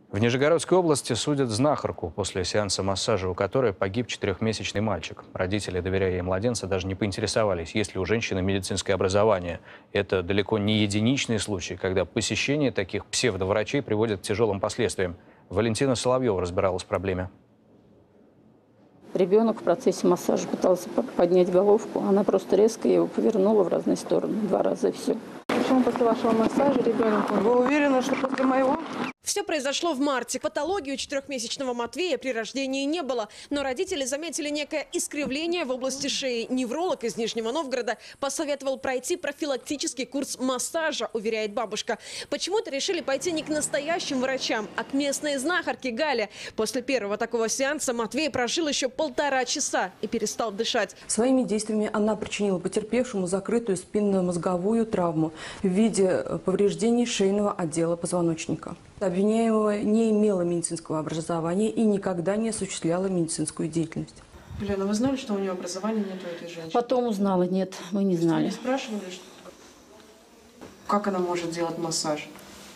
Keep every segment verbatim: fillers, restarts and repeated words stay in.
В Нижегородской области судят знахарку после сеанса массажа, у которой погиб четырехмесячный мальчик. Родители, доверяя ей младенца, даже не поинтересовались, есть ли у женщины медицинское образование. Это далеко не единичный случай, когда посещение таких псевдоврачей приводит к тяжелым последствиям. Валентина Соловьева разбиралась в проблеме. Ребенок в процессе массажа пытался поднять головку. Она просто резко его повернула в разные стороны. Два раза и все. Почему после вашего массажа ребенок? Вы уверены, что после моего? Все произошло в марте. Патологии у четырехмесячного Матвея при рождении не было. Но родители заметили некое искривление в области шеи. Невролог из Нижнего Новгорода посоветовал пройти профилактический курс массажа, уверяет бабушка. Почему-то решили пойти не к настоящим врачам, а к местной знахарке Гале. После первого такого сеанса Матвей прожил еще полтора часа и перестал дышать. Своими действиями она причинила потерпевшему закрытую спинномозговую травму в виде повреждений шейного отдела позвоночника. Обвиняемая не имела медицинского образования и никогда не осуществляла медицинскую деятельность. Лена, вы знали, что у нее образования нет у этой женщины? Потом узнала, нет, мы не знали. Вы не спрашивали, что... как она может делать массаж?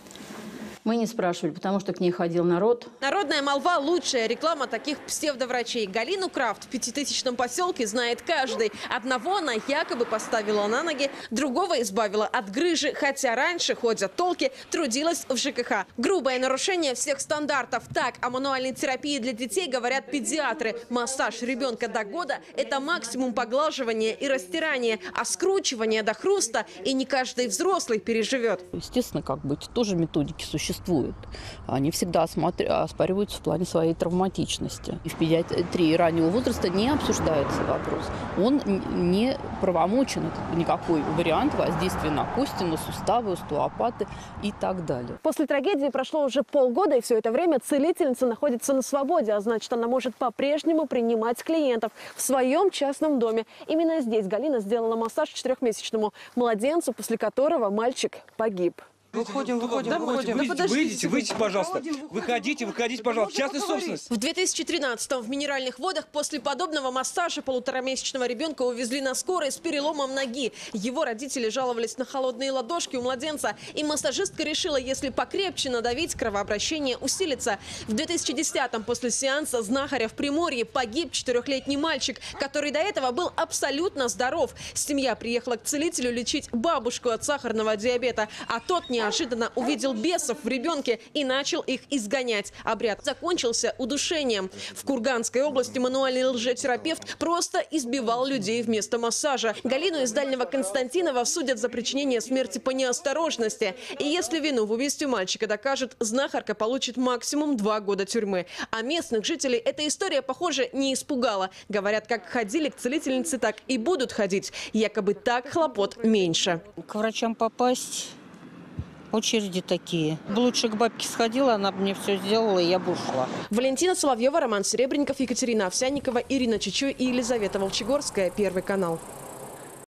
Мы не спрашивали, потому что к ней ходил народ. Народная молва – лучшая реклама таких псевдоврачей. Галину Крафт в пятитысячном поселке знает каждый. Одного она якобы поставила на ноги, другого избавила от грыжи. Хотя раньше, ходят толки, трудилась в ЖКХ. Грубое нарушение всех стандартов. Так о мануальной терапии для детей говорят педиатры. Массаж ребенка до года – это максимум поглаживания и растирания. А скручивание до хруста и не каждый взрослый переживет. Естественно, как бы эти тоже методики существуют. Они всегда оспариваются в плане своей травматичности. И в педиатрии раннего возраста не обсуждается вопрос. Он не правомочен, это никакой вариант воздействия на кости, на суставы, остеопаты и так далее. После трагедии прошло уже полгода, и все это время целительница находится на свободе, а значит, она может по-прежнему принимать клиентов в своем частном доме. Именно здесь Галина сделала массаж четырехмесячному младенцу, после которого мальчик погиб. Выходим, выходим, да, выходим. выходим. Выйдите, выйдите, выйдите, пожалуйста. Выходите, выходите, пожалуйста. Частная собственность. В две тысячи тринадцатом в Минеральных водах после подобного массажа полуторамесячного ребенка увезли на скорой с переломом ноги. Его родители жаловались на холодные ладошки у младенца. И массажистка решила, если покрепче надавить, кровообращение усилится. В две тысячи десятом после сеанса знахаря в Приморье погиб четырехлетний мальчик, который до этого был абсолютно здоров. Семья приехала к целителю лечить бабушку от сахарного диабета, а тот не неожиданно увидел бесов в ребенке и начал их изгонять. Обряд закончился удушением. В Курганской области мануальный лжетерапевт просто избивал людей вместо массажа. Галину из Дальнего Константинова судят за причинение смерти по неосторожности. И если вину в убийстве мальчика докажет, знахарка получит максимум два года тюрьмы. А местных жителей эта история, похоже, не испугала. Говорят, как ходили к целительнице, так и будут ходить. Якобы так хлопот меньше. К врачам попасть... очереди такие. Лучше к бабке сходила, она бы мне все сделала, и я бы ушла. Валентина Соловьева, Роман Серебренников, Екатерина Овсянникова, Ирина Чичуй и Елизавета Волчегорская. Первый канал.